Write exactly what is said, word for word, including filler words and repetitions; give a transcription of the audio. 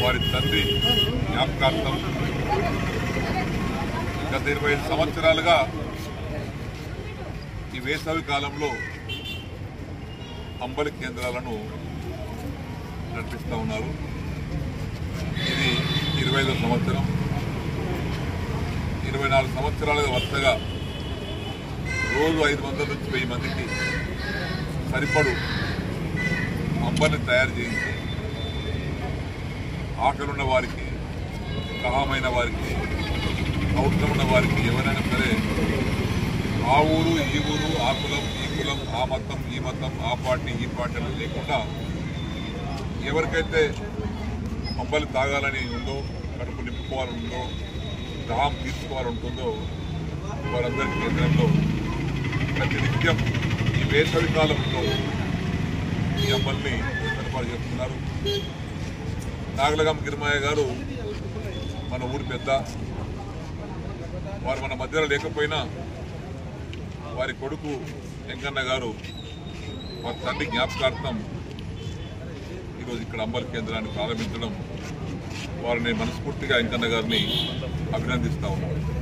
వారి తండ్రి జ్ఞాపకార్థం గత ఇరవై ఐదు సంవత్సరాలుగా ఈ వేసవి కాలంలో అంబలి కేంద్రాలను నడిపిస్తూ ఉన్నారు. ఇది ఇరవై ఐదో సంవత్సరం. ఇరవై నాలుగు సంవత్సరాలుగా వరుసగా రోజు ఐదు వందల నుంచి వెయ్యి మందికి సరిపడు అంబలిని తయారు చేయించి ఆకలున్న వారికి, సహామైన వారికి, అవసరం ఉన్న వారికి ఎవరైనా సరే ఆ ఊరు ఈ ఊరు, ఆ కులం ఈ కులం, ఆ మతం ఈ మతం, ఆ పార్టీ ఈ పార్టీ అని లేకుండా ఎవరికైతే అంబలి తాగాలని ఉందో, కడుపు నింపుకోవాలని ఉందో, దాహం తీర్చుకోవాలని ఉంటుందో వారందరి కేంద్రంలో ప్రతినిత్యం ఈ వేసవి కాలంలో ఈ అంబలిని ఏర్పాటు చేస్తున్నారు. నాగలగాం గిరిమయ్య గారు మన ఊరి పెద్ద. వారు మన మధ్యలో లేకపోయినా వారి కొడుకు వెంకన్న గారు వారి తండ్రి జ్ఞాపకార్థం ఈరోజు ఇక్కడ అంబలి కేంద్రాన్ని ప్రారంభించడం వారిని మనస్ఫూర్తిగా వెంకన్న గారిని అభినందిస్తా ఉన్నాను.